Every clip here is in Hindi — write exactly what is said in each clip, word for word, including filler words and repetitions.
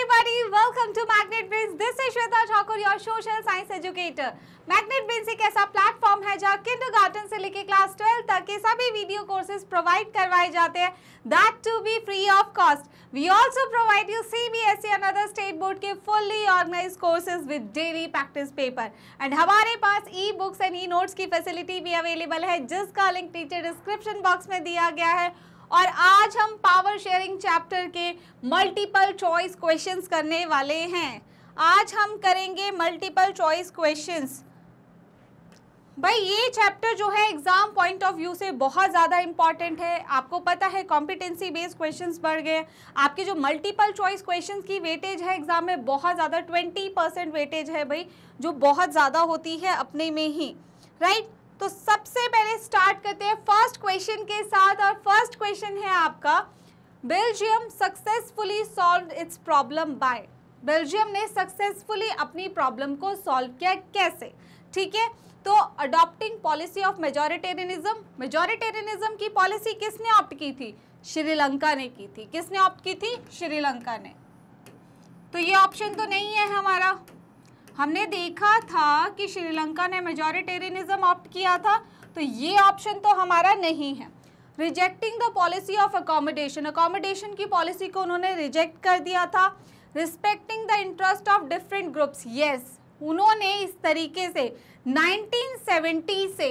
everybody, welcome to Magnet Brains. This is Shweta Thakur, your social science educator. Magnet Brains एक ऐसा प्लेटफॉर्म है जहाँ किंडरगार्टन से लेके क्लास ट्वेल्व तक के सभी वीडियो कोर्सेज प्रोवाइड करवाए जाते हैं, that to be free of cost. We also provide you C B S E and other state board के fully organized courses with daily practice paper. And हमारे पास e books and e notes की फैसिलिटी भी अवेलेबल है, जिसका लिंक नीचे डिस्क्रिप्शन बॉक्स में दिया गया है। और आज हम पावर शेयरिंग चैप्टर के मल्टीपल चॉइस क्वेश्चंस करने वाले हैं। आज हम करेंगे मल्टीपल चॉइस क्वेश्चंस। भाई ये चैप्टर जो है एग्जाम पॉइंट ऑफ व्यू से बहुत ज़्यादा इंपॉर्टेंट है। आपको पता है कॉम्पिटेंसी बेस्ड क्वेश्चंस बढ़ गए, आपके जो मल्टीपल चॉइस क्वेश्चंस की वेटेज है एग्जाम में बहुत ज़्यादा, ट्वेंटी परसेंट वेटेज है भाई, जो बहुत ज़्यादा होती है अपने में ही, राइट। तो सबसे पहले स्टार्ट करते हैं फर्स्ट क्वेश्चन के साथ, और फर्स्ट क्वेश्चन है आपका, Belgium successfully solve its problem by. Belgium ने सक्सेसफुली अपनी प्रॉब्लम को सॉल्व किया कैसे? ठीक है, तो adopting policy of majoritarianism. Majoritarianism की पॉलिसी किसने ऑप्ट की थी? श्रीलंका ने की थी। किसने ऑप्ट की थी? श्रीलंका ने। तो ये ऑप्शन तो नहीं है हमारा। हमने देखा था कि श्रीलंका ने मेजॉरिटेरियनिज्म ऑप्ट किया था, तो ये ऑप्शन तो हमारा नहीं है। Rejecting the policy of accommodation, accommodation की पॉलिसी को उन्होंने रिजेक्ट कर दिया था। Respecting the interest of different groups, yes, उन्होंने इस तरीके से नाइनटीन सेवेंटी से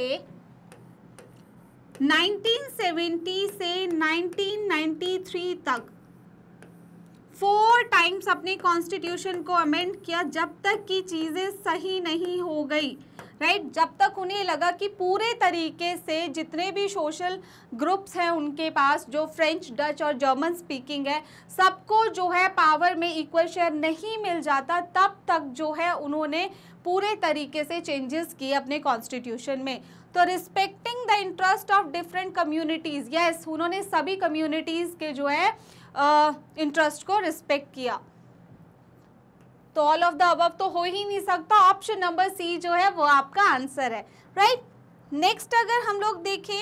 नाइनटीन सेवेंटी से नाइनटीन नाइंटी थ्री तक फोर टाइम्स अपने कॉन्स्टिट्यूशन को अमेंड किया, जब तक की चीज़ें सही नहीं हो गई, राइट right? जब तक उन्हें लगा कि पूरे तरीके से जितने भी सोशल ग्रुप्स हैं उनके पास, जो फ्रेंच, डच और जर्मन स्पीकिंग है, सबको जो है पावर में इक्वल शेयर नहीं मिल जाता, तब तक जो है उन्होंने पूरे तरीके से चेंजेस किए अपने कॉन्स्टिट्यूशन में। तो respecting the interest of different communities, yes, उन्होंने सभी कम्युनिटीज़ के जो है इंटरेस्ट uh, को रिस्पेक्ट किया। तो ऑल ऑफ द अबव तो हो ही नहीं सकता, ऑप्शन नंबर सी जो है वो आपका आंसर है, राइट। नेक्स्ट अगर हम लोग देखें,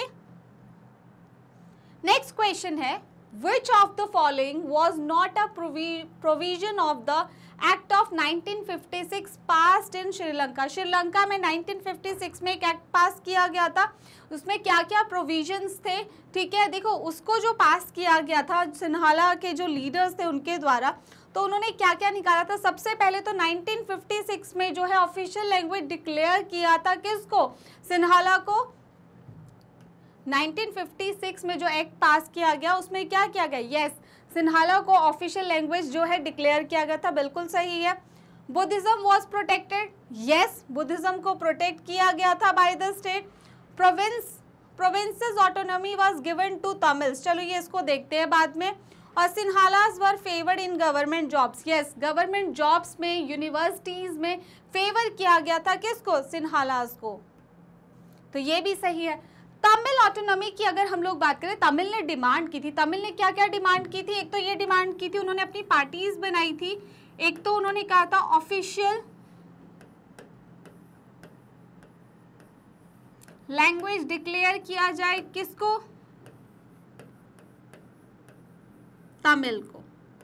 नेक्स्ट क्वेश्चन है, which of the following was not a provision of the act of nineteen fifty six passed in Sri Lanka. Sri Lanka में नाइनटीन फिफ्टी सिक्स में एक एक्ट पास किया गया था, उसमें क्या क्या प्रोविजंस थे, ठीक है। देखो, उसको जो पास किया गया था सिन्हाला के जो लीडर्स थे उनके द्वारा, तो उन्होंने क्या क्या निकाला था? सबसे पहले तो नाइनटीन फिफ्टी सिक्स में जो है ऑफिशियल लैंग्वेज डिक्लेयर किया था, किसको? सिन्हाला को। नाइनटीन फिफ्टी सिक्स में जो एक्ट पास किया गया उसमें क्या किया गया? यस, सिन्हाला को ऑफिशियल लैंग्वेज जो है डिक्लेयर किया गया था, बिल्कुल सही है। Buddhism was protected, yes, Buddhism को प्रोटेक्ट किया गया था by the state. Province provinces autonomy was given to Tamils, चलो ये इसको देखते हैं बाद में। और Sinhalas were favoured in government jobs, yes, government jobs में, यूनिवर्सिटीज में फेवर किया गया था, किसको? सिन्हालास को। तो ये भी सही है। तमिल ऑटोनॉमी की अगर हम लोग बात करें, तमिल ने डिमांड की थी, तमिल ने क्या क्या डिमांड की थी? एक तो ये डिमांड की थी, उन्होंने अपनी पार्टीज बनाई थी। एक तो उन्होंने कहा था ऑफिशियल लैंग्वेज डिक्लेयर किया जाए, किसको? तमिल को।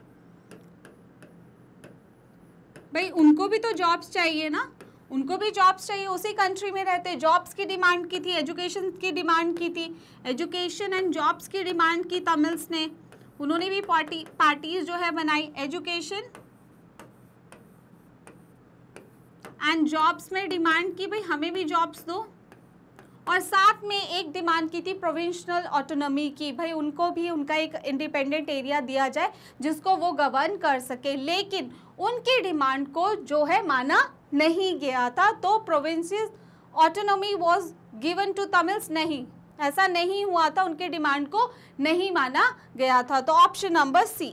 भाई उनको भी तो जॉब्स चाहिए ना, उनको भी जॉब्स चाहिए, उसी कंट्री में रहते, जॉब्स की डिमांड की थी, एजुकेशन की डिमांड की थी, एजुकेशन एंड जॉब्स की डिमांड की तमिल्स ने। उन्होंने भी पार्टी पार्टीज जो है बनाई, एजुकेशन एंड जॉब्स में डिमांड की, भाई हमें भी जॉब्स दो। और साथ में एक डिमांड की थी प्रोविंशियल ऑटोनॉमी की, भाई उनको भी उनका एक इंडिपेंडेंट एरिया दिया जाए जिसको वो गवर्न कर सके, लेकिन उनकी डिमांड को जो है माना नहीं गया था। तो provincial autonomy was given to Tamils, नहीं, ऐसा नहीं हुआ था, उनके डिमांड को नहीं माना गया था। तो option number C.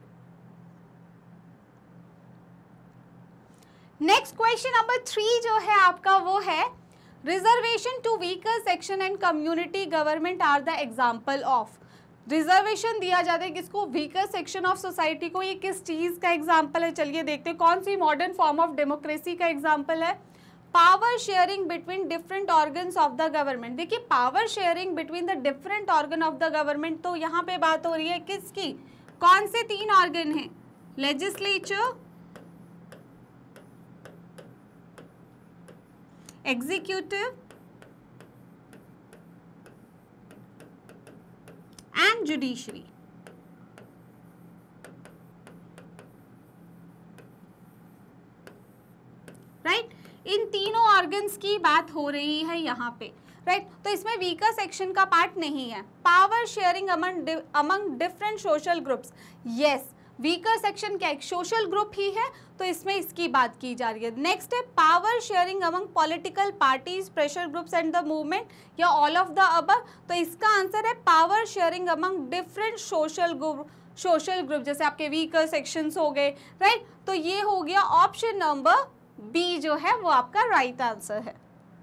Next question number three जो है आपका वो है, reservation to weaker section and community government are the example of. Reservation दिया जाता है किसको? वीकर सेक्शन ऑफ सोसाइटी को। ये किस चीज का एग्जाम्पल है? चलिए देखते हैं कौन सी मॉडर्न फॉर्म ऑफ डेमोक्रेसी का एग्जाम्पल है। Power sharing between different organs of the government. देखिए, power sharing between the different organ of the government, तो यहाँ पे बात हो रही है किसकी? कौन से तीन ऑर्गन हैं? legislature, executive and judiciary. Right, इन तीनों ऑर्गन्स की बात हो रही है यहाँ पे, राइट right? तो इसमें वीकर सेक्शन का पार्ट नहीं है. Power sharing among among different social groups, yes weaker section क्या एक सोशल ग्रुप ही है, तो इसमें इसकी बात की जा रही है. नेक्स्ट है power sharing among political parties, pressure groups and the movement, या ऑल ऑफ द अबव. तो इसका आंसर है power sharing among different social group, social group जैसे आपके वीकर सेक्शंस हो गए, राइट right? तो ये हो गया ऑप्शन नंबर बी जो है वो आपका राइट आंसर है.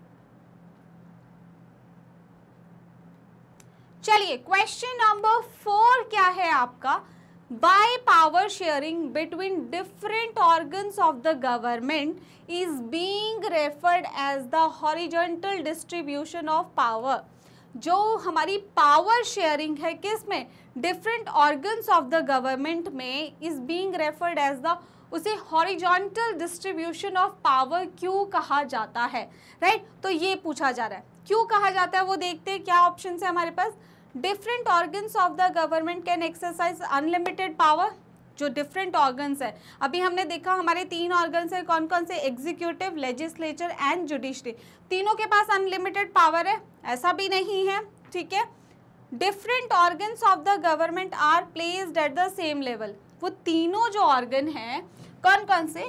चलिए क्वेश्चन नंबर फोर क्या है आपका, by power sharing between different organs of the government is being referred as the horizontal distribution of power. जो हमारी पावर शेयरिंग है किसमें, different organs of the government में, is being referred as the, उसे हॉरिजॉन्टल डिस्ट्रीब्यूशन ऑफ पावर क्यों कहा जाता है, राइट right? तो ये पूछा जा रहा है क्यों कहा जाता है, वो देखते हैं. क्या ऑप्शन है हमारे पास, different organs of the government can exercise unlimited power. जो डिफरेंट ऑर्गन्स है, अभी हमने देखा हमारे तीन ऑर्गन्स है, कौन कौन से, एग्जीक्यूटिव, लेजिस्लेचर एंड जुडिशरी. तीनों के पास अनलिमिटेड पावर है, ऐसा भी नहीं है, ठीक है. Different organs of the government are placed at the same level. वो तीनों जो ऑर्गन हैं कौन कौन से,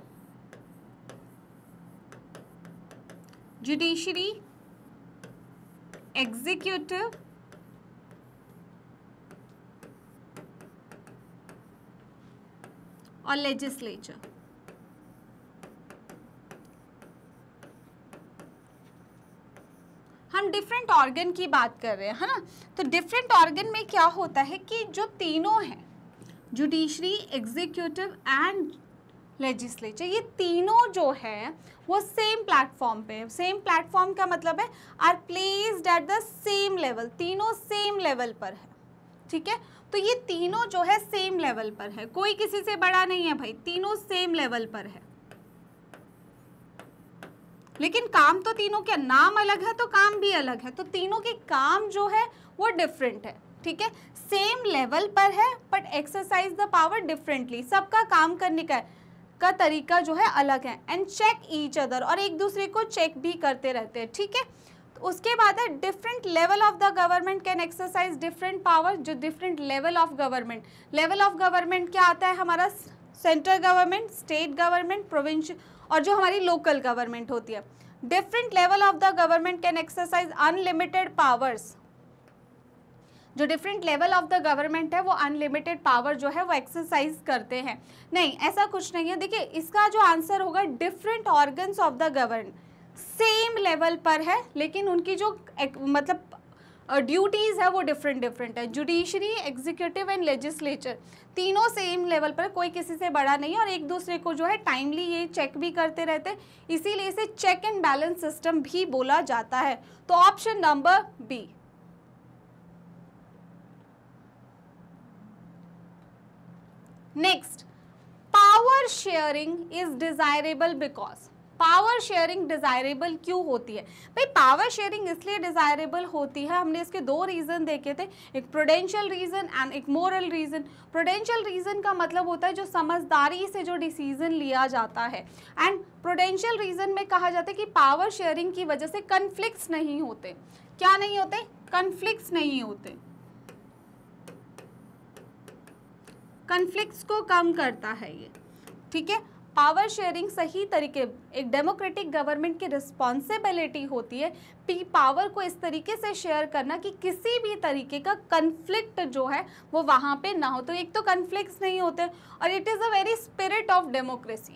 जुडिशरी, एग्जीक्यूटिव और लेजिस्लेचर. हम डिफरेंट ऑर्गन की बात कर रहे हैं, है ना. तो डिफरेंट ऑर्गन में क्या होता है कि जो तीनों हैं, जुडिशरी, एग्जीक्यूटिव एंड लेजिस्लेचर, ये तीनों जो है वो सेम प्लेटफॉर्म पे है. सेम प्लेटफॉर्म का मतलब है are placed at the same level, तीनों सेम लेवल पर है, ठीक है. तो ये तीनों जो है सेम लेवल पर है, कोई किसी से बड़ा नहीं है भाई, तीनों सेम लेवल पर है. लेकिन काम तो तीनों के, नाम अलग है तो काम भी अलग है, तो तीनों के काम जो है वो डिफरेंट है, ठीक है. सेम लेवल पर है but exercise the power differently. सबका काम करने का का तरीका जो है अलग है. एंड चेक ईच अदर, और एक दूसरे को चेक भी करते रहते हैं, ठीक है. तो उसके बाद है different level of the government can exercise different power. जो different level of government, level of government क्या आता है हमारा, central government, state government, provincial और जो हमारी लोकल गवर्नमेंट होती है. Different level of the government can exercise unlimited powers. जो different level of the government है वो अनलिमिटेड पावर जो है वो एक्सरसाइज करते हैं. नहीं, ऐसा कुछ नहीं है. देखिए इसका जो आंसर होगा different organs of the government same level पर है, लेकिन उनकी जो एक, मतलब ड्यूटीज है वो डिफरेंट डिफरेंट है. जुडिशरी, एग्जीक्यूटिव एंड लेजिस्लेचर तीनों सेम लेवल पर, कोई किसी से बड़ा नहीं है और एक दूसरे को जो है टाइमली ये चेक भी करते रहते हैं, इसीलिए इसे चेक एंड बैलेंस सिस्टम भी बोला जाता है. तो option number B. Next, power sharing is desirable because. Power sharing desirable क्यों होती है भाई? पावर शेयरिंग इसलिए डिजायरेबल होती है, हमने इसके दो रीजन देखे थे, एक प्रूडेंशियल रीजन एंड एक मोरल रीजन. प्रूडेंशियल रीजन का मतलब होता है जो समझदारी से जो डिसीजन लिया जाता है, एंड प्रूडेंशियल रीजन में कहा जाता है कि पावर शेयरिंग की वजह से कन्फ्लिक्ट्स नहीं होते. क्या नहीं होते? कन्फ्लिक्ट्स नहीं होते. कन्फ्लिक्ट्स को कम करता है ये, ठीक है. पावर शेयरिंग सही तरीके, एक डेमोक्रेटिक गवर्नमेंट की रिस्पॉन्सिबिलिटी होती है पी पावर को इस तरीके से शेयर करना कि किसी भी तरीके का कन्फ्लिक्ट जो है वो वहाँ पे ना हो. तो एक तो कन्फ्लिक्ट्स नहीं होते और it is a very spirit of democracy.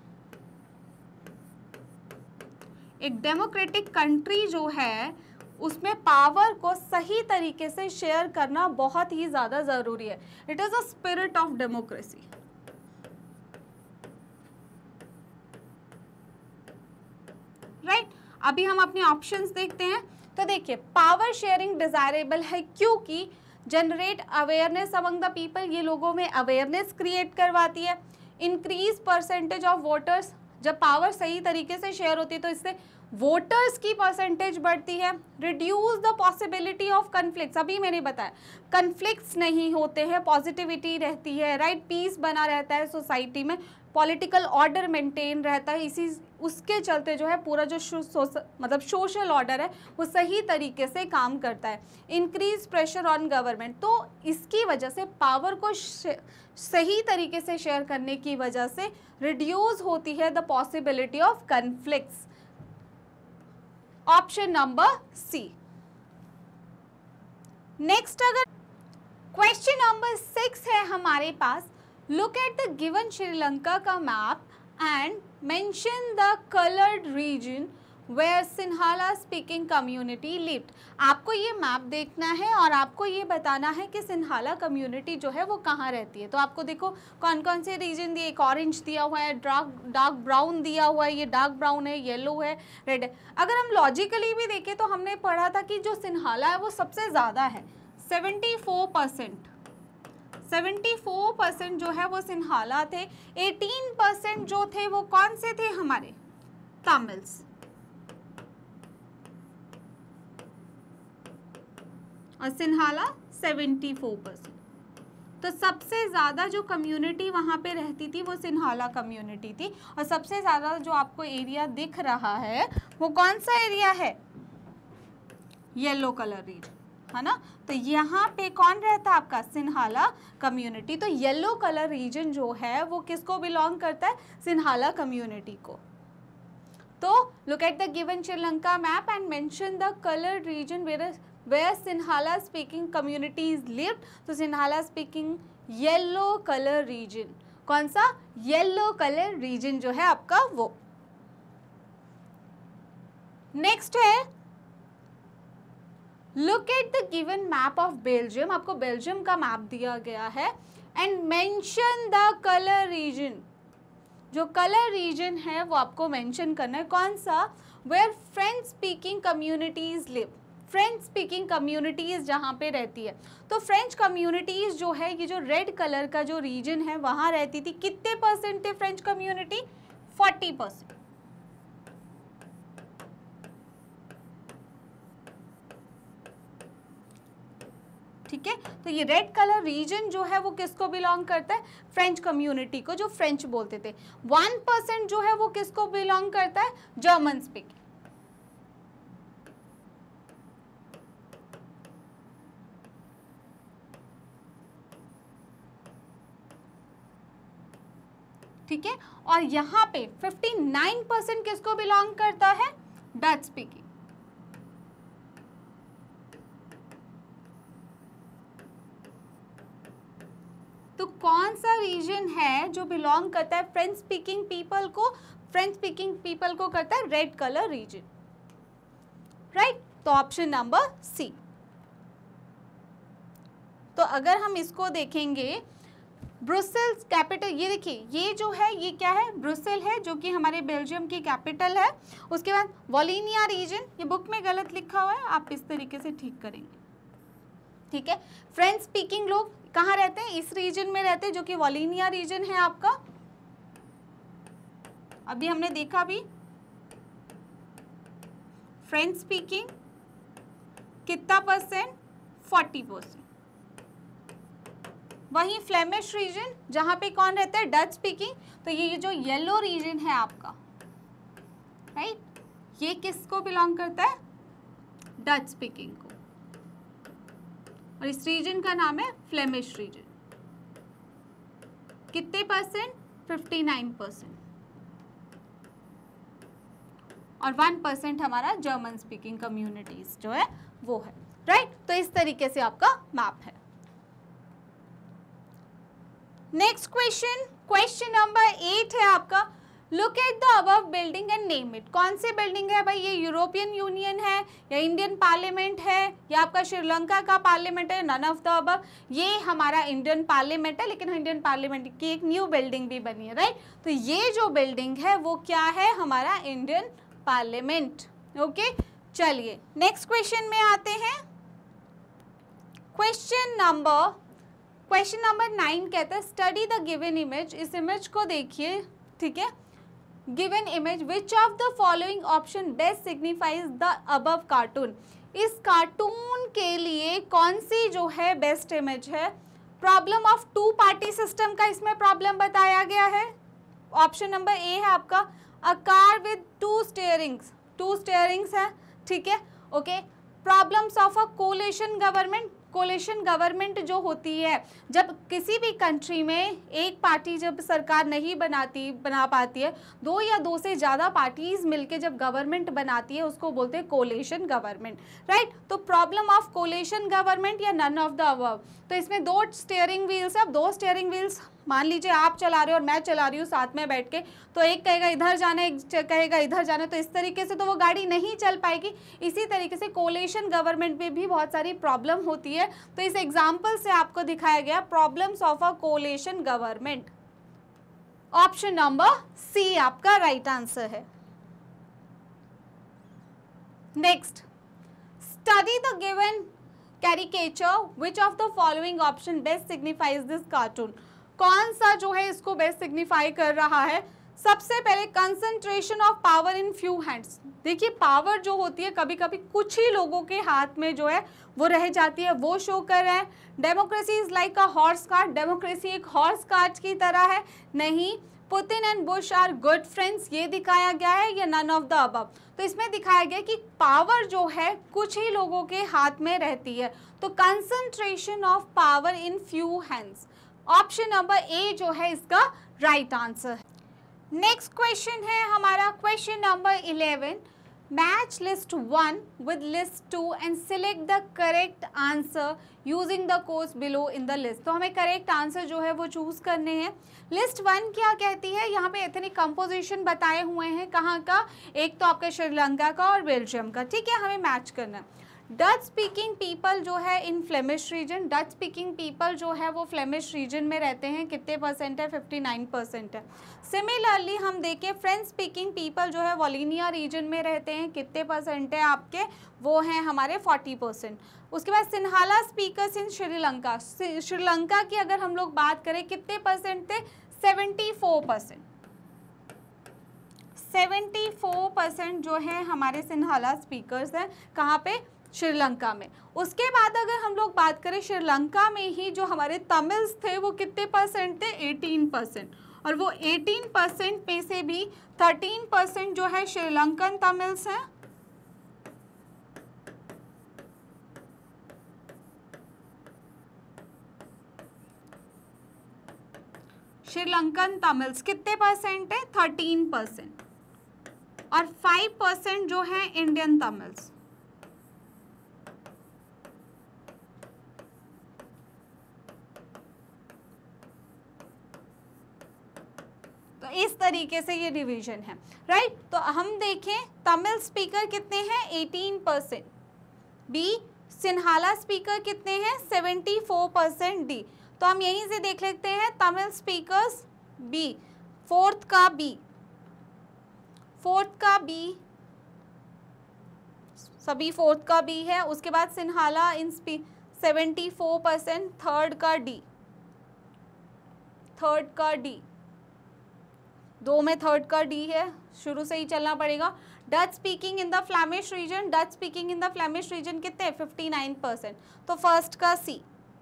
एक डेमोक्रेटिक कंट्री जो है उसमें पावर को सही तरीके से शेयर करना बहुत ही ज़्यादा ज़रूरी है. It is a spirit of democracy. Right right? अभी हम अपने ऑप्शंस देखते हैं. तो देखिए पावर शेयरिंग डिजायरेबल है क्योंकि generate awareness among the people, ये लोगों में अवेयरनेस क्रिएट करवाती है। इंक्रीज परसेंटेज ऑफ वोटर्स, जब पावर सही तरीके से शेयर होती है तो इससे वोटर्स की परसेंटेज बढ़ती है। Reduce the possibility of conflicts, अभी मैंने बताया कन्फ्लिक्ट्स नहीं होते हैं, पॉजिटिविटी रहती है, राइट, पीस बना रहता है सोसाइटी में, पॉलिटिकल ऑर्डर मेंटेन रहता है, इसी उसके चलते जो है पूरा जो सो, मतलब सोशल ऑर्डर है वो सही तरीके से काम करता है। इंक्रीज प्रेशर ऑन गवर्नमेंट, तो इसकी वजह से पावर को सही तरीके से शेयर करने की वजह से रिड्यूस होती है the possibility of conflicts. Option number C. Next अगर क्वेश्चन नंबर सिक्स है हमारे पास, look at the given Sri Lanka का map and mention the coloured region where Sinhala speaking community lived. आपको ये मैप देखना है और आपको ये बताना है कि सिन्हाला कम्युनिटी जो है वो कहाँ रहती है। तो आपको देखो कौन कौन से रीजन दिए, एक ऑरेंज दिया हुआ है, डार्क डार्क ब्राउन दिया हुआ है, ये डार्क ब्राउन है, येलो है, रेड है। अगर हम लॉजिकली भी देखें तो हमने पढ़ा था कि जो सिन्हाला है वो सबसे ज़्यादा है, seventy four percent seventy four percent जो है वो सिन्हाला थे, एटीन परसेंट जो थे वो कौन से थे, हमारे तमिल्स। और सिन्हाला सेवेंटी फोर परसेंट। तो सबसे ज़्यादा जो कम्युनिटी वहाँ पे रहती थी वो सिन्हाला कम्युनिटी थी। और सबसे ज़्यादा जो आपको एरिया दिख रहा है वो कौन सा एरिया है, येलो कलर रीजन, है ना। तो यहाँ पे कौन रहता है आपका, सिन्हाला कम्युनिटी। तो येलो कलर रीजन जो है वो किसको बिलोंग करता है, सिन्हाला कम्युनिटी को। तो look at the given Sri Lanka map and mention the coloured region where where Sinhala speaking communities lived. तो Sinhala speaking yellow colour region, कौन सा, येलो कलर रीजन जो है आपका वो। नेक्स्ट है, look at the given map of Belgium. आपको बेल्जियम का मैप दिया गया है and mention the colour region. जो कलर रीजन है वो आपको मेंशन करना है, कौन सा, where French speaking communities live. French speaking communities जहाँ पे रहती है। तो फ्रेंच कम्युनिटीज जो है, ये जो रेड कलर का जो रीजन है वहाँ रहती थी। कितने परसेंट थे फ्रेंच कम्युनिटी, फोर्टी परसेंट। ठीक है, तो ये रेड कलर रीजन जो है वो किसको बिलोंग करता है, फ्रेंच कम्युनिटी को, जो फ्रेंच बोलते थे। वन परसेंट जो है वो किसको बिलोंग करता है, जर्मन स्पीकिंग। ठीक है, और यहाँ पे फिफ्टी नाइन परसेंट किसको बिलोंग करता है, डच स्पीकिंग। तो कौन सा रीजन है जो बिलोंग करता है फ्रेंच स्पीकिंग पीपल को, फ्रेंच स्पीकिंग पीपल को करता है रेड कलर रीजन, राइट। तो ऑप्शन नंबर सी। तो अगर हम इसको देखेंगे, ब्रुसेल्स कैपिटल, ये देखिए ये जो है ये क्या है, ब्रुसेल है जो कि हमारे बेल्जियम की कैपिटल है। उसके बाद वॉलिनिया रीजन, ये बुक में गलत लिखा हुआ है, आप इस तरीके से ठीक करेंगे। ठीक है, फ्रेंच स्पीकिंग लोग कहाँ रहते हैं, इस रीजन में रहते हैं जो कि वॉलिनिया रीजन है आपका। अभी हमने देखा भी फ्रेंच स्पीकिंग कितना परसेंट, फोर्टी परसेंट। वहीं फ्लेमिश रीजन जहां पे कौन रहता है, डच स्पीकिंग। तो ये जो येलो रीजन है आपका, राइट, ये किसको बिलोंग करता है, डच स्पीकिंग को। और इस रीजन का नाम है फ्लेमिश रीजन। कितने परसेंट, फिफ्टी नाइन परसेंट। और वन परसेंट हमारा जर्मन स्पीकिंग कम्युनिटीज जो है वो है, राइट। तो इस तरीके से आपका मैप है। Next question, question number eight है आपका, look at the above building and name it. कौन सी बिल्डिंग है भाई, ये यूरोपियन यूनियन है या इंडियन पार्लियामेंट है या आपका श्रीलंका का पार्लियामेंट है, नन ऑफ द अबव। ये हमारा इंडियन पार्लियामेंट है, लेकिन इंडियन पार्लियामेंट की एक न्यू बिल्डिंग भी बनी है, राइट। तो ये जो बिल्डिंग है वो क्या है, हमारा इंडियन पार्लियामेंट। ओके, चलिए नेक्स्ट क्वेश्चन में आते हैं। Question number question number nine कहता है स्टडी द गिवन इमेज। इस इमेज को देखिए, ठीक है। Given image which of the following option best signifies the above cartoon. इस कार्टून के लिए कौन सी जो है बेस्ट इमेज है। Problem of two party system का इसमें प्रॉब्लम बताया गया है। ऑप्शन नंबर ए है आपका a car with two steerings, two steerings है, ठीक है, okay. Problems of a coalition government. Coalition government जो होती है, जब किसी भी कंट्री में एक पार्टी जब सरकार नहीं बनाती बना पाती है, दो या दो से ज़्यादा पार्टीज मिलके जब गवर्नमेंट बनाती है उसको बोलते हैं कोलिशन गवर्नमेंट, राइट। तो प्रॉब्लम ऑफ कोलिशन गवर्नमेंट या नन ऑफ द अबव। तो इसमें दो स्टीयरिंग व्हील्स है। अब दो स्टीयरिंग व्हील्स मान लीजिए आप चला रहे हो और मैं चला रही हूँ साथ में बैठ के, तो एक कहेगा इधर जाना, एक कहेगा इधर जाना, तो इस तरीके से तो वो गाड़ी नहीं चल पाएगी। इसी तरीके से कोलिशन गवर्नमेंट में भी बहुत सारी प्रॉब्लम होती है। तो इस एग्जाम्पल से आपको दिखाया गया problems of a coalition government. Option number C आपका राइट आंसर है। Next, study the given caricature which of the following option best signifies this cartoon. कौन सा जो है इसको बेस्ट सिग्निफाई कर रहा है। सबसे पहले concentration of power in few hands. देखिए पावर जो होती है कभी कभी कुछ ही लोगों के हाथ में जो है वो रह जाती है, वो शो कर रहा है। Democracy is like a horse cart. Democracy एक हॉर्स कार्ट की तरह है, नहीं। Putin and Bush are good friends, ये दिखाया गया है, या नन ऑफ द अबव। तो इसमें दिखाया गया कि पावर जो है कुछ ही लोगों के हाथ में रहती है। तो concentration of power in few hands, option number A जो है इसका राइट आंसर है। नेक्स्ट क्वेश्चन है हमारा question number eleven. Match list one with list two and select the correct answer using the codes below in the list. तो हमें करेक्ट आंसर जो है वो चूज करने हैं। लिस्ट वन क्या कहती है, यहाँ पे एथनिक कंपोजिशन बताए हुए हैं, कहाँ का, एक तो आपका श्रीलंका का और बेल्जियम का, ठीक है, हमें मैच करना है। डच स्पीकिंग पीपल जो है in Flemish region, Dutch speaking people जो है वो फ्लेमिश रीजन में रहते हैं, कितने परसेंट है, फिफ्टी नाइन परसेंट है। सिमिलरली हम देखें फ्रेंच स्पीकिंग पीपल जो है वॉलिनिया रीजन में रहते हैं, कितने परसेंट है आपके, वो हैं हमारे फोर्टी परसेंट। उसके बाद सिन्हाला स्पीकर्स इन श्रीलंका, श्रीलंका की अगर हम लोग बात करें कितने परसेंट थे, seventy four percent, seventy four percent जो है हमारे सिन्हाला स्पीकर्स हैं, कहाँ पे, श्रीलंका में। उसके बाद अगर हम लोग बात करें श्रीलंका में ही जो हमारे तमिल्स थे वो कितने परसेंट थे, एटीन परसेंट, और वो एटीन परसेंट में से भी थर्टीन परसेंट जो है श्रीलंकन तमिल्स हैं, श्रीलंकन तमिल्स कितने परसेंट है, थर्टीन परसेंट, और फाइव परसेंट जो है इंडियन तमिल्स। तो इस तरीके से ये डिवीजन है, राइट। तो हम देखें तमिल स्पीकर कितने हैं, eighteen percent, B Sinhala speaker कितने हैं, सेवेंटी फोर परसेंट, डी। तो हम यहीं से देख लेते हैं तमिल स्पीकर्स बी, फोर्थ का बी, फोर्थ का बी, सभी फोर्थ का बी है। उसके बाद सिन्हाला इन स्पी सेवेंटी फोर परसेंट, थर्ड का डी, थर्ड का डी, दो में थर्ड का डी है, शुरू से ही चलना पड़ेगा। Dutch speaking in the Flemish region, Dutch speaking in the Flemish region कितने, फिफ्टी नाइन परसेंट, तो फर्स्ट का सी,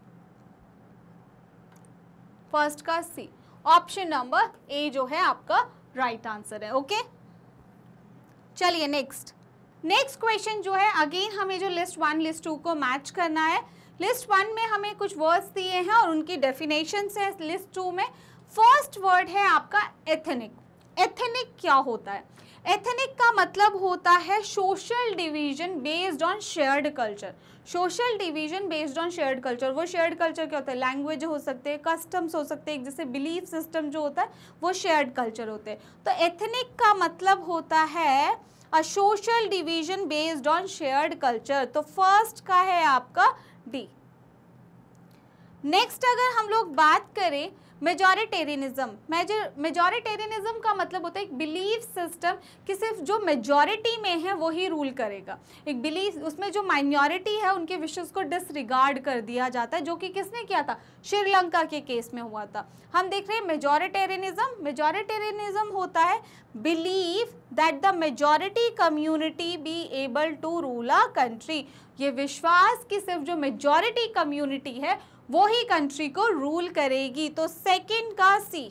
फर्स्ट का सी, ऑप्शन नंबर ए जो है आपका राइट आंसर है, ओके। चलिए नेक्स्ट, नेक्स्ट क्वेश्चन जो है अगेन हमें जो लिस्ट वन लिस्ट टू को मैच करना है। लिस्ट वन में हमें कुछ वर्ड्स दिए हैं और उनकी डेफिनेशन है। लिस्ट टू में फर्स्ट वर्ड है आपका एथनिक। एथनिक क्या होता है, एथनिक का मतलब होता है social division based on shared culture. Social division based on shared culture, वो शेयर्ड कल्चर क्या होता है, लैंग्वेज हो सकते हैं, कस्टम्स हो सकते हैं, जैसे बिलीफ सिस्टम जो होता है वो शेयर्ड कल्चर होते हैं। तो एथनिक का मतलब होता है a social division based on shared culture. तो फर्स्ट का है आपका डी। नेक्स्ट अगर हम लोग बात करें मेजॉरिटेरियनिज्म, मेजॉरिटेरियनिज्म का मतलब होता है एक बिलीफ सिस्टम कि सिर्फ जो मेजॉरिटी में है वो ही रूल करेगा। एक बिलीफ, उसमें जो माइनॉरिटी है उनके विशेस को डिसरिगार्ड कर दिया जाता है, जो कि किसने किया था, श्रीलंका के केस में हुआ था। हम देख रहे हैं मेजॉरिटेरियनिज्म। मेजॉरिटेरियनिज्म होता है believe that the majority community be able to rule a country. ये विश्वास कि सिर्फ जो मेजॉरिटी कम्युनिटी है वो ही कंट्री को रूल करेगी। तो सेकंड का सी।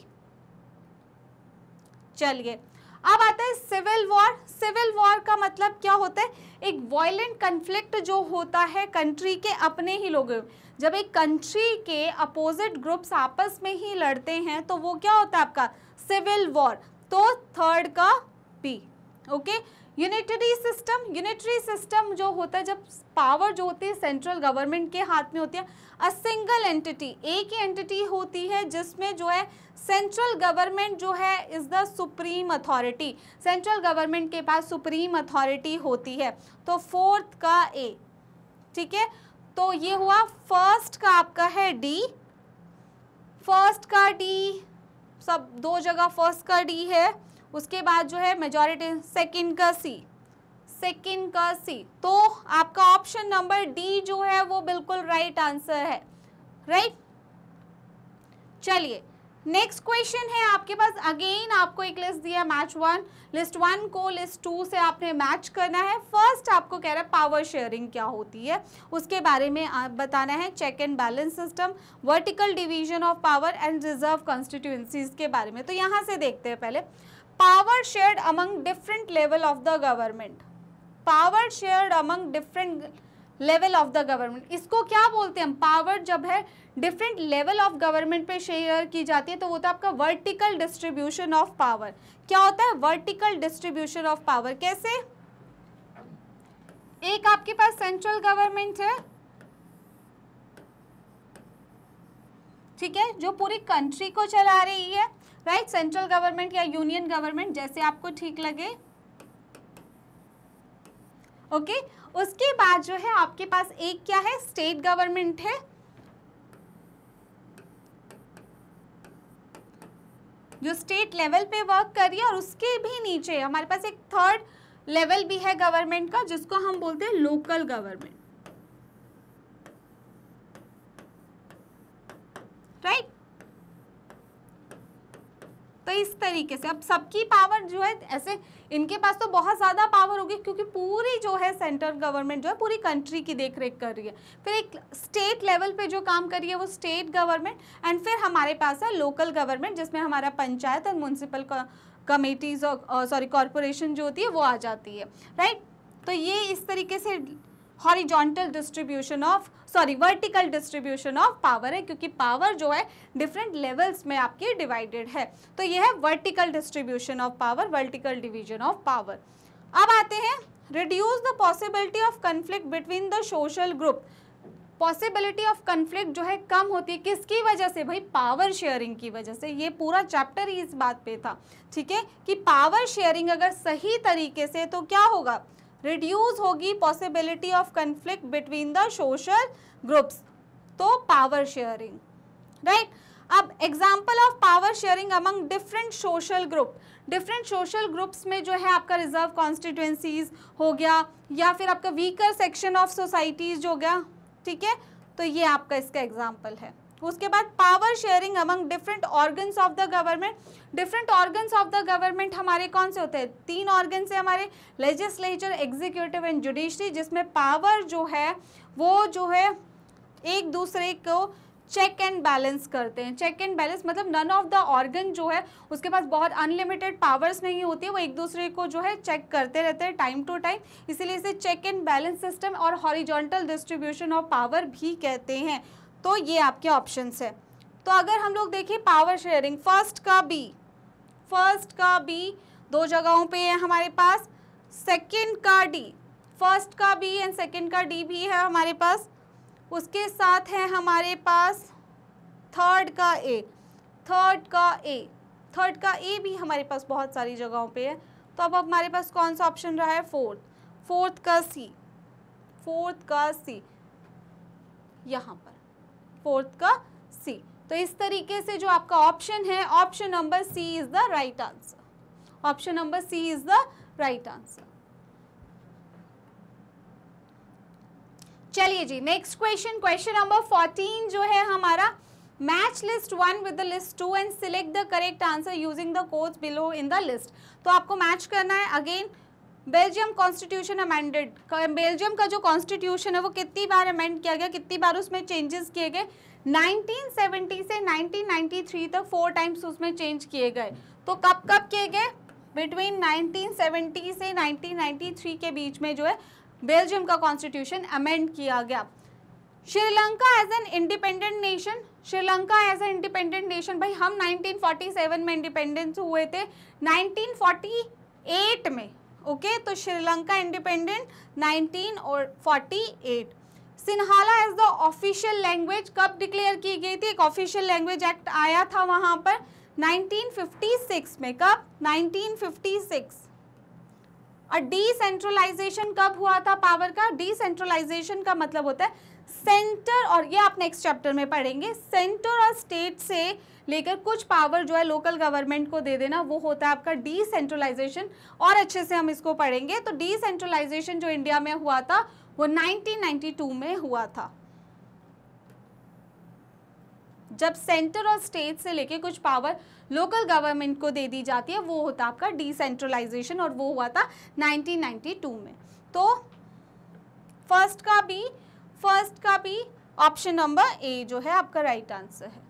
चलिए अब आता है सिविल वॉर। सिविल वॉर का मतलब क्या होता है, एक वायलेंट कन्फ्लिक्ट जो होता है कंट्री के अपने ही लोगों, जब एक कंट्री के अपोजिट ग्रुप्स आपस में ही लड़ते हैं तो वो क्या होता है आपका सिविल वॉर। तो थर्ड का B. Okay, unitary system. Unitary system जो होता है जब पावर जो होती है सेंट्रल गवर्नमेंट के हाथ में होती है। अ सिंगल एंटिटी, एक ही एंटिटी होती है जिसमें जो है सेंट्रल गवर्नमेंट जो है is the supreme authority. Central government के पास सुप्रीम अथॉरिटी होती है। तो फोर्थ का ए। ठीक है, तो ये हुआ फर्स्ट का आपका है डी। फर्स्ट का डी, सब दो जगह फर्स्ट का डी है। उसके बाद जो है मेजॉरिटी, सेकंड का सी। सेकंड का सी, तो आपका ऑप्शन नंबर डी जो है वो बिल्कुल राइट आंसर है। राइट, चलिए नेक्स्ट क्वेश्चन है आपके पास। अगेन आपको एक लिस्ट दिया मैच वन, लिस्ट वन को लिस्ट टू से आपने मैच करना है। फर्स्ट आपको कह रहा है पावर शेयरिंग क्या होती है, उसके बारे में आप बताना है। Check and balance system, vertical division of power and reserve constituencies के बारे में। तो यहाँ से देखते हैं पहले, power shared among different level of the government. Power shared among different level of the government, इसको क्या बोलते हैं हम, पावर जब है डिफरेंट लेवल ऑफ गवर्नमेंट पे शेयर की जाती है तो वो तो आपका वर्टिकल डिस्ट्रीब्यूशन ऑफ पावर। क्या होता है वर्टिकल डिस्ट्रीब्यूशन ऑफ पावर, कैसे, एक आपके पास सेंट्रल गवर्नमेंट है, ठीक है, जो पूरी कंट्री को चला रही है, राइट, सेंट्रल गवर्नमेंट या यूनियन गवर्नमेंट जैसे आपको ठीक लगे। Okay okay? उसके बाद जो है आपके पास एक क्या है, स्टेट गवर्नमेंट है, जो स्टेट लेवल पे वर्क कर रही है, और उसके भी नीचे हमारे पास एक थर्ड लेवल भी है गवर्नमेंट का जिसको हम बोलते हैं लोकल गवर्नमेंट। राइट, तो इस तरीके से अब सबकी पावर जो है ऐसे, इनके पास तो बहुत ज़्यादा पावर होगी क्योंकि पूरी जो है सेंट्रल गवर्नमेंट जो है पूरी कंट्री की देखरेख कर रही है। फिर एक स्टेट लेवल पे जो काम कर रही है वो स्टेट गवर्नमेंट, एंड फिर हमारे पास है लोकल गवर्नमेंट जिसमें हमारा पंचायत और म्यूनसिपल कमेटीज और सॉरी कॉरपोरेशन जो होती है वो आ जाती है। राइट, तो ये इस तरीके से horizontal distribution of sorry vertical distribution of power है, क्योंकि पावर जो है डिफरेंट लेवल्स में आपके डिवाइडेड है। तो ये है vertical distribution of power, vertical division of power. अब आते हैं reduce the possibility of conflict between the social group. Possibility of conflict जो है कम होती है, किसकी वजह से भाई, पावर शेयरिंग की वजह से। ये पूरा चैप्टर ही इस बात पे था, ठीक है, कि पावर शेयरिंग अगर सही तरीके से तो क्या होगा, रिड्यूस होगी possibility of conflict between the social groups, तो पावर शेयरिंग। राइट, अब example of power sharing among different social group, different social groups में जो है आपका रिजर्व कॉन्स्टिट्यूएंसीज हो गया या फिर आपका वीकर सेक्शन ऑफ सोसाइटीज हो गया, ठीक है, तो ये आपका इसका एग्जाम्पल है। उसके बाद power sharing among different organs of the government. Different organs of the government हमारे कौन से होते हैं, तीन ऑर्गन से हमारे, लेजिस्लेचर, एग्जीक्यूटिव एंड जुडिशरी, जिसमें पावर जो है वो जो है एक दूसरे को चेक एंड बैलेंस करते हैं। चेक एंड बैलेंस मतलब नन ऑफ द ऑर्गन जो है उसके पास बहुत अनलिमिटेड पावर्स नहीं होती है, वो एक दूसरे को जो है चेक करते रहते हैं टाइम टू टाइम, इसीलिए इसे चेक एंड बैलेंस सिस्टम और हॉरिजॉन्टल डिस्ट्रीब्यूशन ऑफ पावर भी कहते हैं। तो ये आपके ऑप्शंस है। तो अगर हम लोग देखें पावर शेयरिंग, फर्स्ट का बी, फर्स्ट का बी दो जगहों पे है हमारे पास, सेकंड का डी, फर्स्ट का बी एंड सेकंड का डी भी है हमारे पास, उसके साथ है हमारे पास थर्ड का ए, थर्ड का ए, थर्ड का ए भी हमारे पास बहुत सारी जगहों पे है। तो अब हमारे पास कौन सा ऑप्शन रहा है, फोर्थ, फोर्थ का सी, फोर्थ का सी यहाँ पर, फोर्थ का सी। तो इस तरीके से जो आपका ऑप्शन है, option number C is the right answer. Option number C is the right answer. चलिए जी, next question, question number fourteen जो है हमारा, match list one with the list two and select the correct answer using the codes below in the list. तो आपको मैच करना है। Again, Belgium constitution amended, Belgium का जो कॉन्स्टिट्यूशन है वो कितनी बार अमेंड किया गया, कितनी बार उसमें चेंजेस किए गए, नाइनटीन सेवेंटी से नाइनटीन नाइंटी थ्री तक फोर टाइम्स उसमें चेंज किए गए। तो कब कब किए गए, बिटवीन नाइनटीन सेवेंटी से नाइनटीन नाइंटी थ्री के बीच में जो है बेल्जियम का कॉन्स्टिट्यूशन अमेंड किया गया। Sri Lanka as an independent nation, Sri Lanka as an independent nation, भाई हम नाइनटीन फोर्टी सेवन में इंडिपेंडेंस हुए थे, नाइनटीन फोर्टी एट में, ओके okay? तो Sri Lanka independent nineteen forty eight. Sinhala as the official language कब डिक्लेयर की गई थी, एक ऑफिशियल लैंग्वेज एक्ट आया था वहां पर नाइनटीन फिफ्टी सिक्स में, कब, नाइनटीन फिफ्टी सिक्स। और डिसेंट्रलाइजेशन कब हुआ था पावर का, डिसेंट्रलाइजेशन का मतलब होता है सेंटर, और ये आप नेक्स्ट चैप्टर में पढ़ेंगे, सेंटर और स्टेट से लेकर कुछ पावर जो है लोकल गवर्नमेंट को दे देना, वो होता है आपका डिसेंट्रलाइजेशन। और अच्छे से हम इसको पढ़ेंगे। तो डिसेंट्रलाइजेशन जो इंडिया में हुआ था वो नाइनटीन नाइंटी टू में हुआ था, जब सेंटर और स्टेट से लेके कुछ पावर लोकल गवर्नमेंट को दे दी जाती है, वो होता है आपका डिसेंट्रलाइजेशन, और वो हुआ था नाइनटीन नाइंटी टू में। तो फर्स्ट का भी फर्स्ट का भी ऑप्शन नंबर ए जो है आपका राइट आंसर है।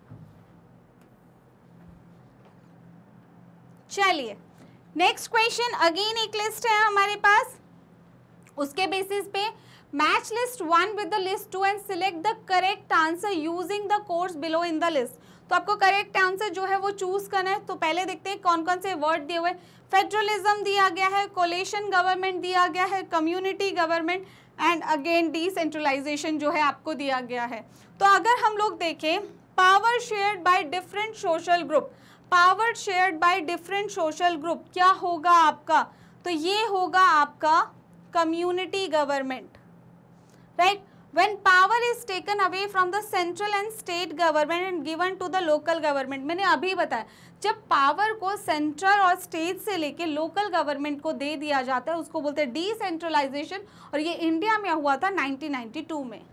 चलिए, नेक्स्ट क्वेश्चन, अगेन एक लिस्ट है हमारे पास, उसके बेसिस पे match list one with the list two and select the correct answer using the codes below in the list. तो आपको करेक्ट आंसर जो है वो चूज करना है। तो पहले देखते हैं कौन कौन से वर्ड दिए हुए, फेडरलिज्म दिया गया है, कोलेशन गवर्नमेंट दिया गया है, community government, and again decentralisation जो है आपको दिया गया है। तो अगर हम लोग देखें, power shared by different social group, power shared by different social group क्या होगा आपका, तो ये होगा आपका community government, right. When power is taken away from the central and state government and given to the local government, मैंने अभी बताया, जब पावर को सेंट्रल और स्टेट से लेके लोकल गवर्नमेंट को दे दिया जाता है उसको बोलते हैं डिसेंट्रलाइजेशन, और ये इंडिया में हुआ था नाइनटीन नाइंटी टू में।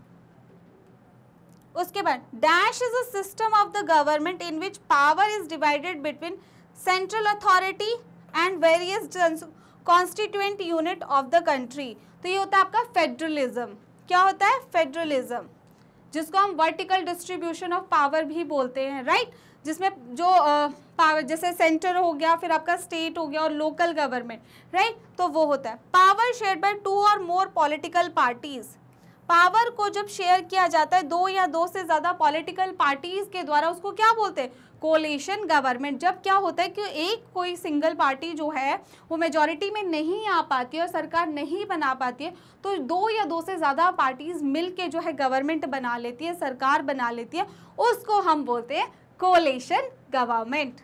उसके बाद, dash is a system of the government in which power is divided between central authority and various constituent unit of the country. तो ये होता है आपका फेडरलिज्म। क्या होता है, फेडरलिज्म, जिसको हम वर्टिकल डिस्ट्रीब्यूशन ऑफ पावर भी बोलते हैं, राइट, जिसमें जो पावर जैसे सेंटर हो गया, फिर आपका स्टेट हो गया और लोकल गवर्नमेंट, राइट, तो वो होता है। पावर शेयर्ड बाय टू और मोर पॉलिटिकल पार्टीज, पावर को जब शेयर किया जाता है दो या दो से ज्यादा पॉलिटिकल पार्टीज के द्वारा, उसको क्या बोलते हैं, कोलिशन गवर्नमेंट। जब क्या होता है कि एक कोई सिंगल पार्टी जो है वो मेजॉरिटी में नहीं आ पाती है और सरकार नहीं बना पाती है, तो दो या दो से ज़्यादा पार्टीज मिलके जो है गवर्नमेंट बना लेती है, सरकार बना लेती है, उसको हम बोलते हैं कोलिशन गवर्नमेंट।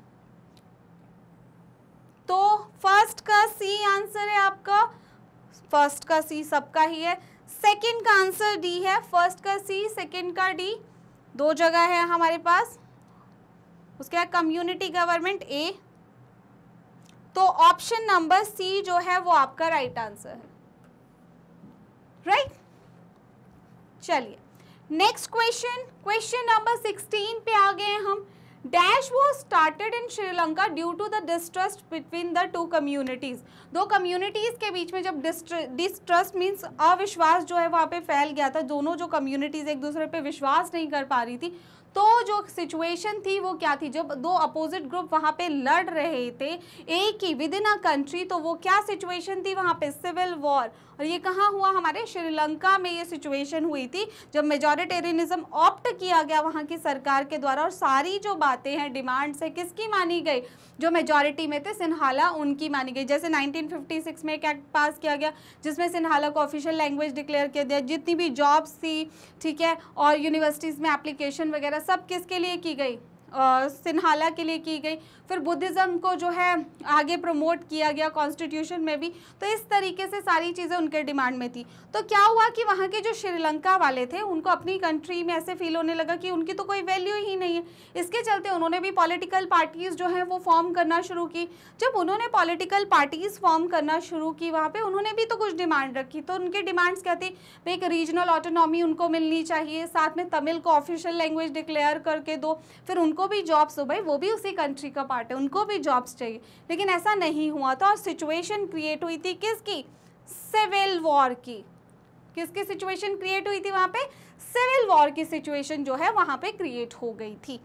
तो फर्स्ट का सी आंसर है आपका, फर्स्ट का सी सबका ही है, सेकंड का आंसर डी है, फर्स्ट का सी, सेकंड का डी, दो जगह है हमारे पास। उसके बाद कम्युनिटी गवर्नमेंट ए, तो ऑप्शन नंबर सी जो है वो आपका राइट आंसर है, राइट। चलिए, next question, question number sixteen पे आ गए हम। Dash was started in Sri Lanka due to the distrust between the two communities. दो कम्युनिटीज के बीच में जब डिस्ट्रस्ट मीन्स अविश्वास जो है वहाँ पे फैल गया था, दोनों जो कम्युनिटीज एक दूसरे पे विश्वास नहीं कर पा रही थी, तो जो सिचुएशन थी वो क्या थी, जब दो अपोजिट ग्रुप वहाँ पे लड़ रहे थे एक ही विद इन अ कंट्री, तो वो क्या सिचुएशन थी वहाँ पे, सिविल वॉर। और ये कहाँ हुआ, हमारे श्रीलंका में ये सिचुएशन हुई थी, जब मेजॉरिटेरियनिज्म ऑप्ट किया गया वहाँ की सरकार के द्वारा, और सारी जो बातें हैं डिमांड्स है किसकी मानी गई, जो मेजॉरिटी में थे सिन्हाला उनकी मानी गई। जैसे नाइनटीन फिफ्टी सिक्स में एक एक्ट पास किया गया जिसमें सिन्हाला को ऑफिशियल लैंग्वेज डिक्लेयर किया गया, जितनी भी जॉब्स थी, ठीक है, और यूनिवर्सिटीज़ में एप्लीकेशन वगैरह सब किसके लिए की गई, सिन्हाला के लिए की गई, फिर बुद्धिज़्म को जो है आगे प्रमोट किया गया कॉन्स्टिट्यूशन में भी। तो इस तरीके से सारी चीज़ें उनके डिमांड में थी। तो क्या हुआ कि वहाँ के जो श्रीलंका वाले थे उनको अपनी कंट्री में ऐसे फील होने लगा कि उनकी तो कोई वैल्यू ही नहीं है। इसके चलते उन्होंने भी पॉलिटिकल पार्टीज़ जो हैं वो फॉर्म करना शुरू की। जब उन्होंने पॉलिटिकल पार्टीज़ फॉर्म करना शुरू की वहाँ पे उन्होंने भी तो कुछ डिमांड रखी। तो उनके डिमांड्स क्या थी, भाई एक रीजनल ऑटोनॉमी उनको मिलनी चाहिए, साथ में तमिल को ऑफिशियल लैंग्वेज डिक्लेयर करके दो, फिर उनको भी जॉब्स हो, भाई वो भी उसी कंट्री का पार्ट है, उनको भी जॉब्स चाहिए। लेकिन ऐसा नहीं हुआ था और सिचुएशन क्रिएट हुई थी किसकी, सिविल वॉर की। किसकी सिचुएशन क्रिएट हुई थी वहाँ पे, सिविल वॉर की सिचुएशन जो है वहाँ पे क्रिएट हो गई थी।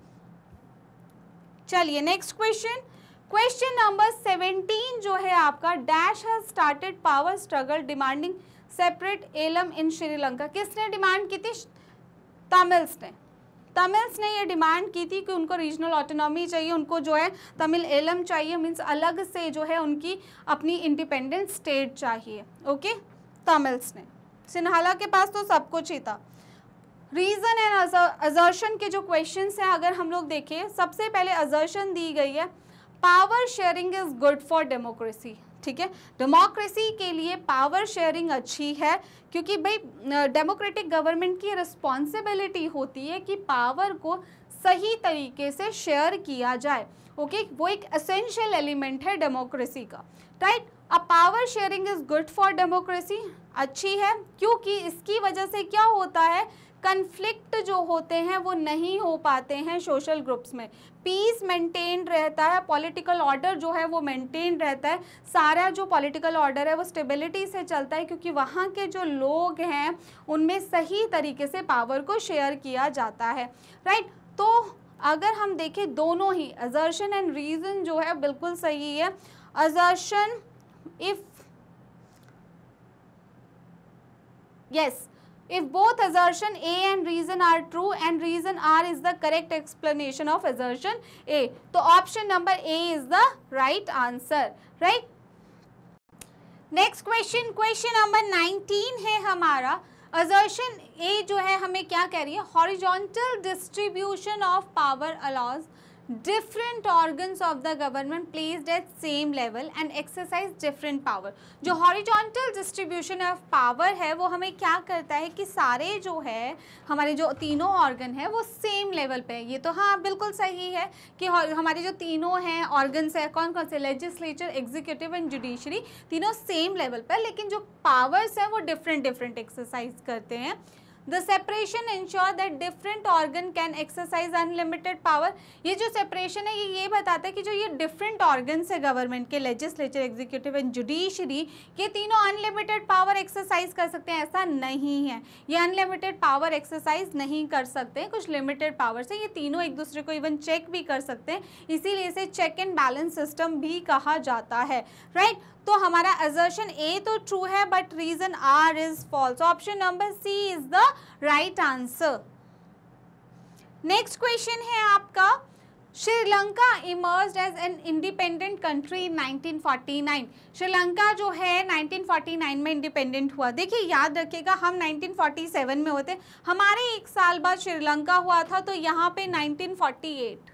चलिए next question, question number seventeen जो है आपका, dash has started power struggle demanding separate Eelam in Sri Lanka. किसने डिमांड की थी, तमिल्स ने। तमिल्स ने ये डिमांड की थी कि उनको रीजनल ऑटोनॉमी चाहिए, उनको जो है तमिल एलम चाहिए, मीन्स अलग से जो है उनकी अपनी इंडिपेंडेंट स्टेट चाहिए। ओके, तमिल्स ने। सिन्हाला के पास तो सब कुछ ही था। रीज़न एंड असर्शन के जो क्वेश्चंस हैं अगर हम लोग देखें, सबसे पहले असर्शन दी गई है power sharing is good for democracy. ठीक है, डेमोक्रेसी के लिए पावर शेयरिंग अच्छी है, क्योंकि भाई डेमोक्रेटिक गवर्नमेंट की रिस्पॉन्सिबिलिटी होती है कि पावर को सही तरीके से शेयर किया जाए। Okay okay? वो एक एसेंशियल एलिमेंट है डेमोक्रेसी का, राइट। अब power sharing is good for democracy अच्छी है, क्योंकि इसकी वजह से क्या होता है, कन्फ्लिक्ट जो होते हैं वो नहीं हो पाते हैं सोशल ग्रुप्स में, पीस मेंटेन रहता है, पॉलिटिकल ऑर्डर जो है वो मेंटेन रहता है, सारा जो पॉलिटिकल ऑर्डर है वो स्टेबिलिटी से चलता है, क्योंकि वहाँ के जो लोग हैं उनमें सही तरीके से पावर को शेयर किया जाता है, राइट। तो अगर हम देखें दोनों ही असर्शन एंड रीज़न जो है बिल्कुल सही है। Assertion if yes if both assertion A and reason are true and reason R is the correct explanation of assertion A, तो option number A is the right answer, right। next question, question number nineteen है हमारा। assertion A जो है हमें क्या कह रही है, horizontal distribution of power allows different organs of the government placed at same level and exercise different power। जो horizontal distribution of power है वो हमें क्या करता है कि सारे जो है हमारे जो तीनों ऑर्गन है वो सेम लेवल पे है। ये तो हाँ बिल्कुल सही है कि हमारे जो तीनों हैं ऑर्गन्स है, कौन कौन से, लेजिस्लेचर, एग्जीक्यूटिव एंड जुडिशरी, तीनों सेम लेवल पे, लेकिन जो पावर्स हैं वो डिफरेंट डिफरेंट एक्सरसाइज करते हैं। The separation ensure that different organ can exercise unlimited power। ये जो separation है ये ये बताता है कि जो ये different organs है गवर्नमेंट के, legislature, executive and judiciary, ये तीनों unlimited power exercise कर सकते हैं, ऐसा नहीं है। ये unlimited power exercise नहीं कर सकते हैं, कुछ limited power से। ये तीनों एक दूसरे को even check भी कर सकते हैं, इसीलिए इसे check and balance system भी कहा जाता है, right। तो हमारा assertion A तो true है but reason R is false। Option number C is the right answer। Next question है आपका, Sri Lanka emerged as an independent country इन नाइनटीन फोर्टी नाइन। श्रीलंका जो है नाइनटीन फोर्टी नाइन में इंडिपेंडेंट हुआ। देखिए याद रखिएगा हम नाइनटीन फोर्टी सेवन में होते, हमारे एक साल बाद श्रीलंका हुआ था, तो यहाँ पे नाइनटीन फोर्टी एट,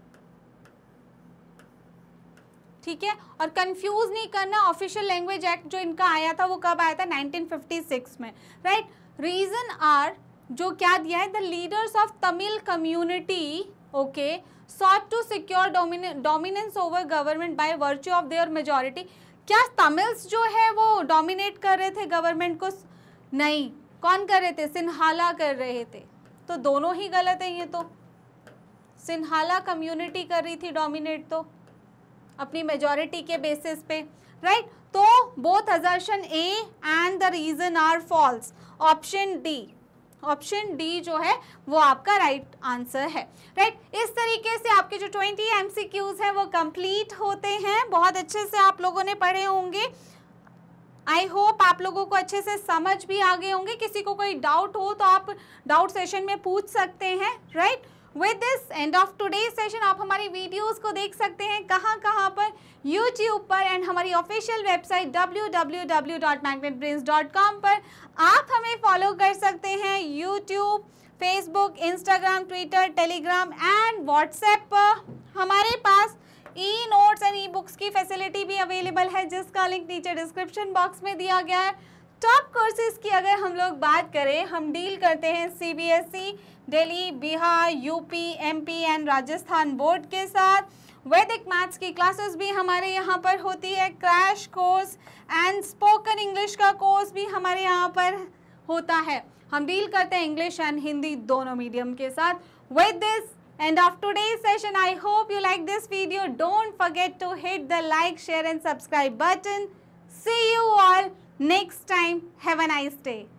ठीक है। और कंफ्यूज नहीं करना, ऑफिशियल लैंग्वेज एक्ट जो इनका आया था वो कब आया था, नाइनटीन फिफ्टी सिक्स में, राइट। रीजन आर जो क्या दिया है, the leaders of Tamil community okay sought to secure dominance over government by virtue of their majority। क्या तमिल्स जो है वो डोमिनेट कर रहे थे गवर्नमेंट को, नहीं, कौन कर रहे थे, सिन्हाला कर रहे थे। तो दोनों ही गलत है, ये तो सिन्हाला कम्युनिटी कर रही थी डोमिनेट तो अपनी मेजॉरिटी के बेसिस पे, राइट। तो both assertion A and the reason are false. Option D, option D जो है वो आपका राइट right आंसर है, राइट right? इस तरीके से आपके जो ट्वेंटी एमसीक्यूज हैं वो कंप्लीट होते हैं। बहुत अच्छे से आप लोगों ने पढ़े होंगे, आई होप आप लोगों को अच्छे से समझ भी आ गए होंगे। किसी को कोई डाउट हो तो आप डाउट सेशन में पूछ सकते हैं, right. With this end of today session आप हमारी वीडियोस को देख सकते हैं कहाँ कहाँ पर, यूट्यूब पर एंड हमारी official website W W W dot magnet brains dot com पर। आप हमें फॉलो कर सकते हैं YouTube, Facebook, Instagram, Twitter, Telegram and WhatsApp. हमारे पास e notes and e books की फैसिलिटी भी अवेलेबल है, जिसका लिंक नीचे डिस्क्रिप्शन बॉक्स में दिया गया है। टॉप कोर्सेज की अगर हम लोग बात करें, हम डील करते हैं CBSE, Delhi, Bihar, UP, MP and Rajasthan board के साथ। वैदिक मैथ्स की क्लासेस भी हमारे यहाँ पर होती है, crash course and spoken English का कोर्स भी हमारे यहाँ पर होता है। हम डील करते हैं इंग्लिश एंड हिंदी दोनों मीडियम के साथ। With this end of today's session, I hope you like this video. Don't forget to hit the like, share and subscribe button. See you all next time. Have a nice day.